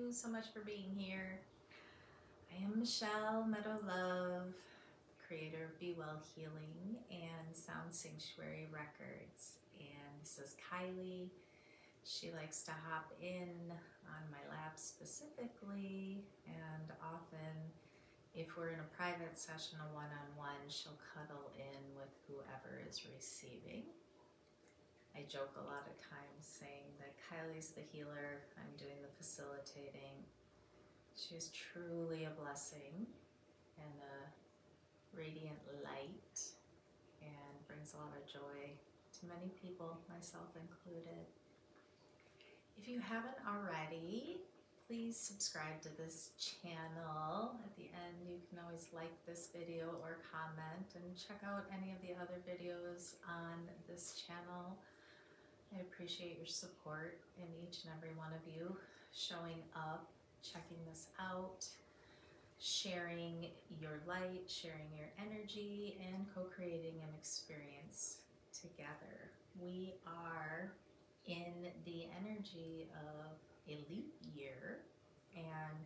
you so much for being here. I am Michelle Meadowlove, creator of Be Well Healing and Sound Sanctuary Records. And this is Kylie. She likes to hop in on my lap specifically, and often if we're in a private session, a one-on-one, she'll cuddle in with whoever is receiving. I joke a lot of times saying that Kylie's the healer, I'm doing the facilitating. She is truly a blessing and a radiant light and brings a lot of joy to many people, myself included. If you haven't already, please subscribe to this channel. At the end, you can always like this video or comment, and check out any of the other videos on this channel. I appreciate your support in each and every one of you showing up, checking this out, sharing your light, sharing your energy, and co-creating an experience together. We are in the energy of a leap year, and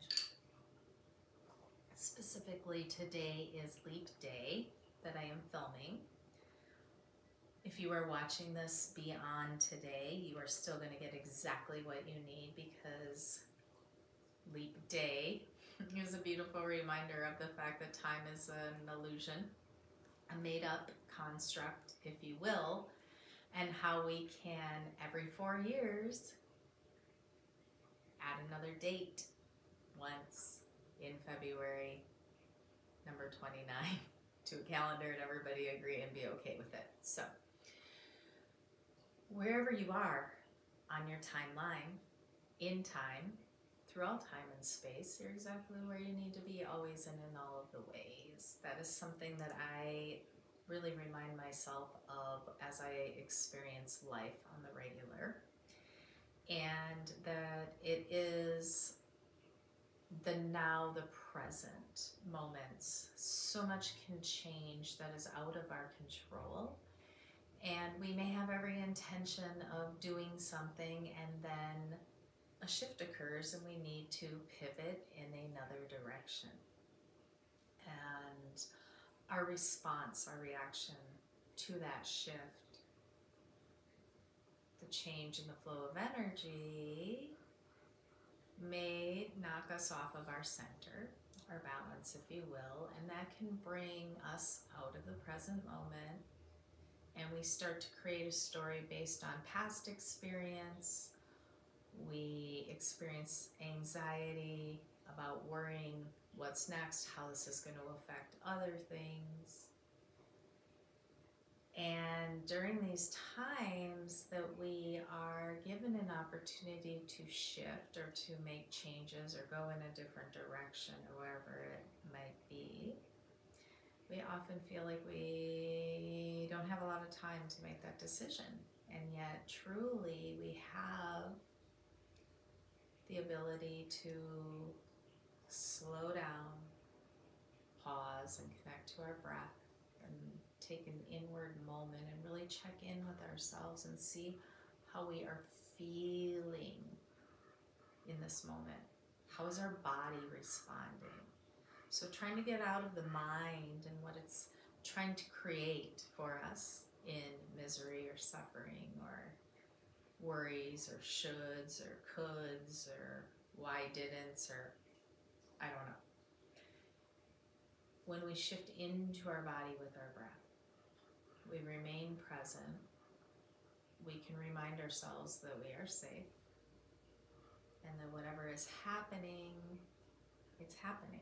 specifically today is Leap Day that I am filming. If you are watching this beyond today, you are still going to get exactly what you need, because Leap Day is a beautiful reminder of the fact that time is an illusion, a made-up construct, if you will, and how we can, every 4 years, add another date once in February, number 29, to a calendar, and everybody agree and be okay with it. So, wherever you are on your timeline, in time, throughout time and space, you're exactly where you need to be, always and in all of the ways. That is something that I really remind myself of as I experience life on the regular, and that it is the now, the present moments. So much can change that is out of our control, and we may have every intention of doing something, and then a shift occurs and we need to pivot in another direction. And our response, our reaction to that shift, the change in the flow of energy, may knock us off of our center, our balance, if you will, and that can bring us out of the present moment, and we start to create a story based on past experience. We experience anxiety about worrying what's next, how this is going to affect other things. And during these times that we are given an opportunity to shift or to make changes or go in a different direction or wherever it might be, we often feel like we don't have a lot of time to make that decision. And yet, truly, we have the ability to slow down, pause, and connect to our breath, and take an inward moment and really check in with ourselves and see how we are feeling in this moment. How is our body responding? So trying to get out of the mind and what it's trying to create for us in misery or suffering or worries or shoulds or coulds or why didn'ts, or I don't know. When we shift into our body with our breath, we remain present, we can remind ourselves that we are safe and that whatever is happening, it's happening.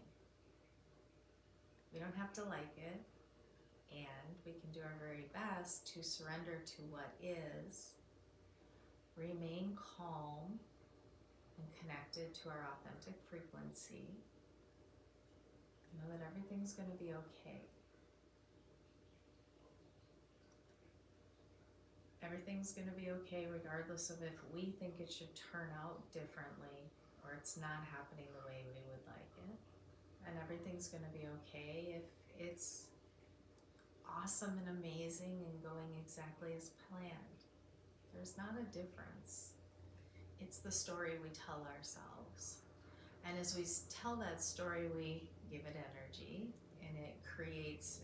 We don't have to like it, and we can do our very best to surrender to what is, remain calm and connected to our authentic frequency, know that everything's going to be okay. Everything's going to be okay regardless of if we think it should turn out differently or it's not happening the way we would like it. And everything's going to be okay if it's awesome and amazing and going exactly as planned. There's not a difference. It's the story we tell ourselves. And as we tell that story, we give it energy, and it creates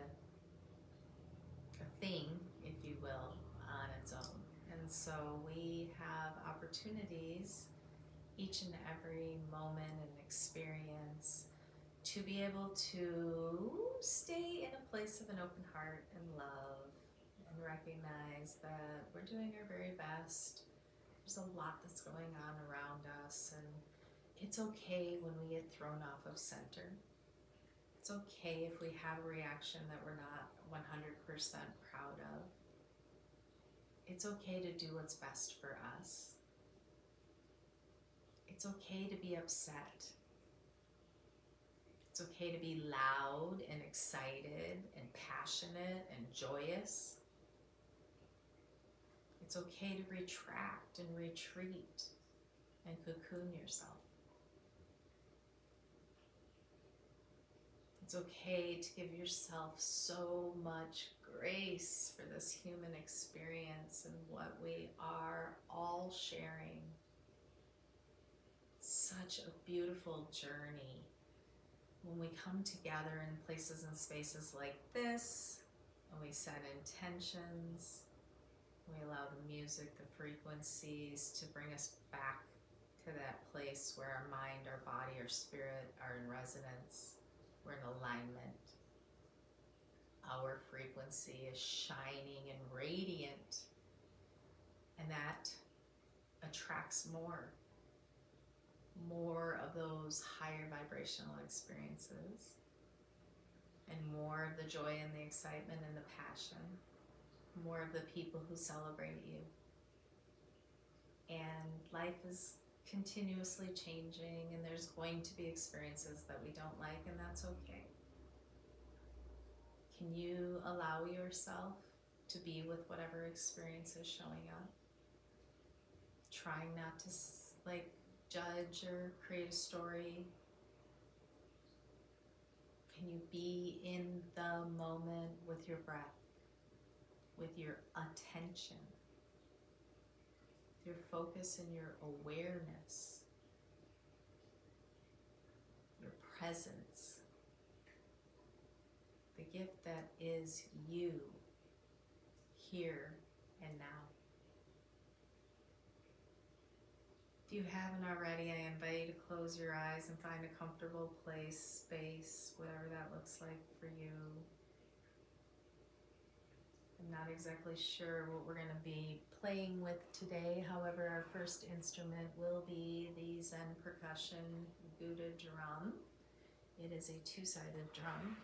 a thing, if you will, on its own. And so we have opportunities each and every moment and experience to be able to stay in a place of an open heart and love, and recognize that we're doing our very best. There's a lot that's going on around us, and it's okay when we get thrown off of center. It's okay if we have a reaction that we're not 100% proud of. It's okay to do what's best for us. It's okay to be upset. It's okay to be loud and excited and passionate and joyous. It's okay to retract and retreat and cocoon yourself. It's okay to give yourself so much grace for this human experience and what we are all sharing. Such a beautiful journey when we come together in places and spaces like this, and we set intentions. We allow the music, the frequencies to bring us back to that place where our mind, our body, our spirit are in resonance. We're in alignment. Our frequency is shining and radiant, and that attracts more of those higher vibrational experiences, and more of the joy and the excitement and the passion, more of the people who celebrate you. And life is continuously changing, and there's going to be experiences that we don't like, and that's okay. Can you allow yourself to be with whatever experience is showing up? Trying not to judge or create a story. Can you be in the moment with your breath, with your attention, your focus and your awareness, your presence, the gift that is you, here and now. If you haven't already, I invite you to close your eyes and find a comfortable place, space, whatever that looks like for you. I'm not exactly sure what we're going to be playing with today. However, our first instrument will be the Zen percussion Gouda drum. It is a two-sided drum.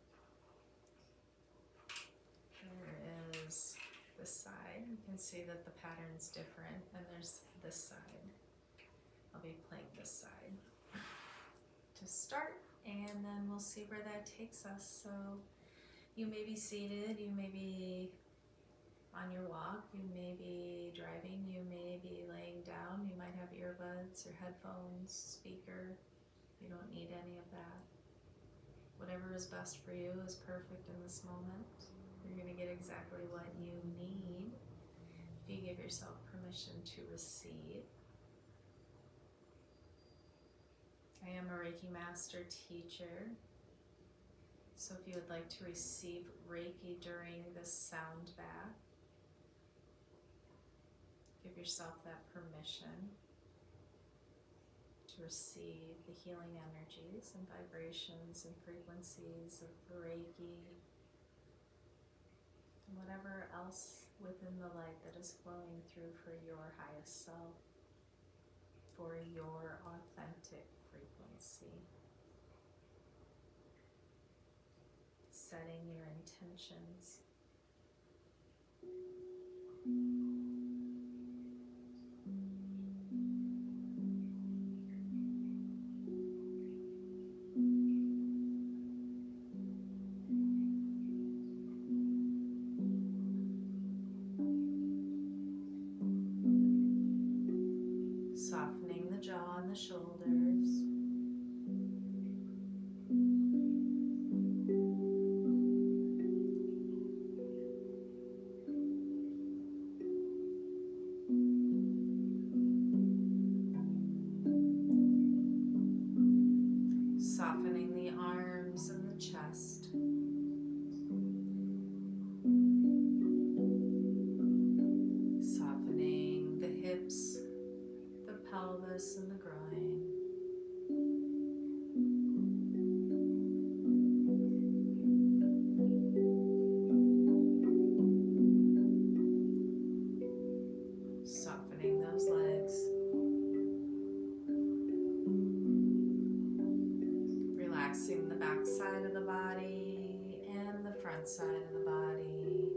There is this side. You can see that the pattern's different, and there's this side. I'll be playing this side to start, and then we'll see where that takes us. So you may be seated, you may be on your walk, you may be driving, you may be laying down, you might have earbuds or headphones, speaker. You don't need any of that. Whatever is best for you is perfect in this moment. You're going to get exactly what you need if you give yourself permission to receive. I am a Reiki master teacher, so if you would like to receive Reiki during this sound bath, give yourself that permission to receive the healing energies and vibrations and frequencies of Reiki and whatever else within the light that is flowing through for your highest self, for your authentic frequency. Setting your intentions. Softening the jaw and the shoulders. outside of the body.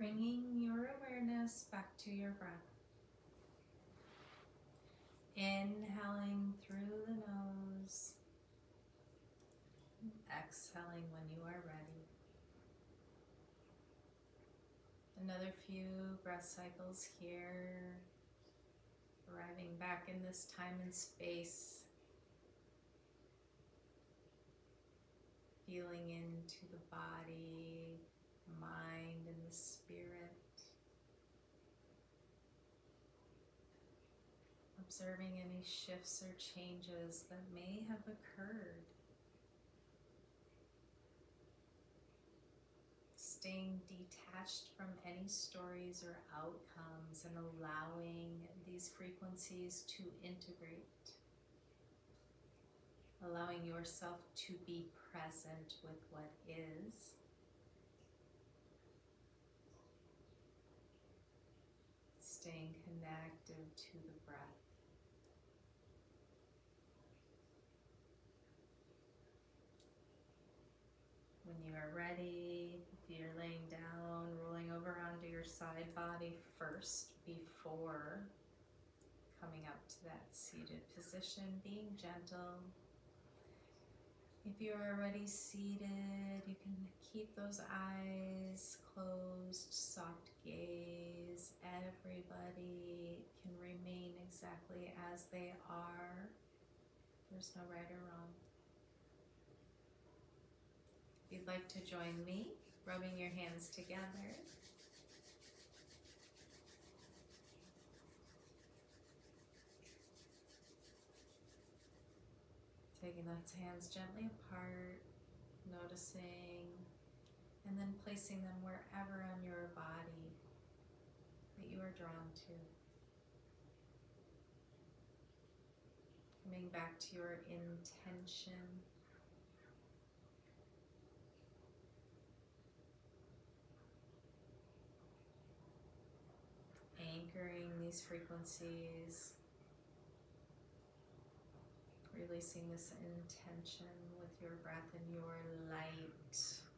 Bringing your awareness back to your breath. Inhaling through the nose, exhaling when you are ready. Another few breath cycles here, arriving back in this time and space, feeling into the body, mind, and the spirit. Observing any shifts or changes that may have occurred. Staying detached from any stories or outcomes and allowing these frequencies to integrate. Allowing yourself to be present with what is. Staying connected to the breath. When you are ready, if you're laying down, rolling over onto your side body first before coming up to that seated position, being gentle. If you are already seated, you can keep those eyes closed, soft gaze. Everybody can remain exactly as they are. There's no right or wrong. If you'd like to join me, rubbing your hands together. Taking those hands gently apart, noticing, and then placing them wherever on your body that you are drawn to. Coming back to your intention. Anchoring these frequencies. Releasing this intention with your breath and your light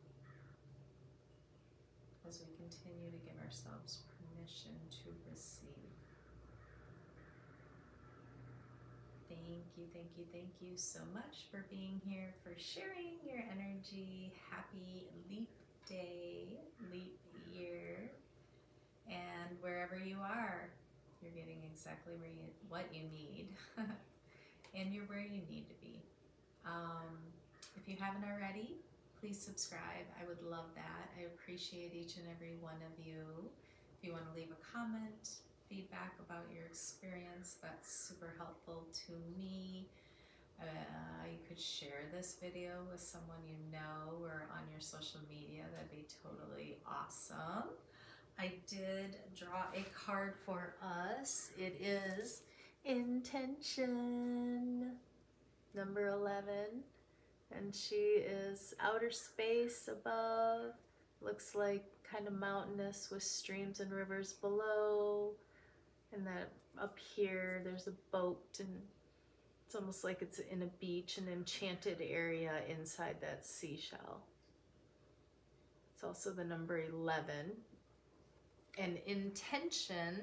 as we continue to give ourselves permission to receive. Thank you so much for being here, for sharing your energy. Happy Leap Day, Leap Year, and wherever you are, you're getting exactly what you need. And you're where you need to be. If you haven't already, please subscribe. I would love that. I appreciate each and every one of you. If you want to leave a comment, feedback about your experience, that's super helpful to me. You could share this video with someone you know or on your social media. That'd be totally awesome. I did draw a card for us. It is Intention, number 11, and she is outer space above, looks like kind of mountainous with streams and rivers below, and that up here there's a boat, and it's almost like it's in a beach, an enchanted area inside that seashell. It's also the number 11, and intention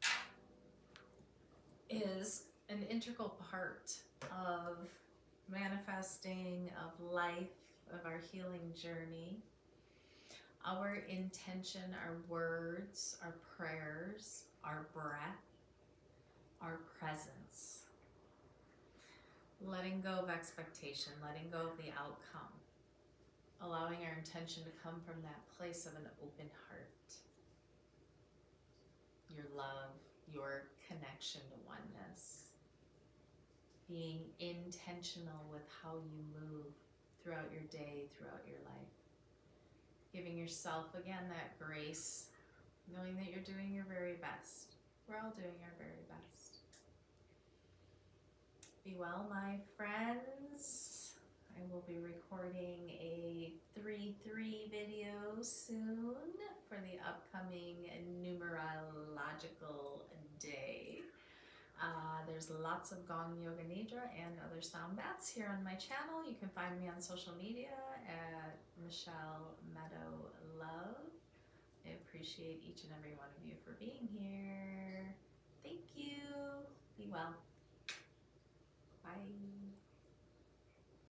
is an integral part of manifesting, of life, of our healing journey. Our intention, our words, our prayers, our breath, our presence. Letting go of expectation, letting go of the outcome. Allowing our intention to come from that place of an open heart. Your love, your connection to oneness. Being intentional with how you move throughout your day, throughout your life. Giving yourself, again, that grace, knowing that you're doing your very best. We're all doing our very best. Be well, my friends. I will be recording a 3-3 video soon for the upcoming numerological day. There's lots of Gong Yoga Nidra and other sound baths here on my channel. You can find me on social media at Michelle Meadow Love. I appreciate appreciate each and every one of you for being here. Thank you. Be well. Bye.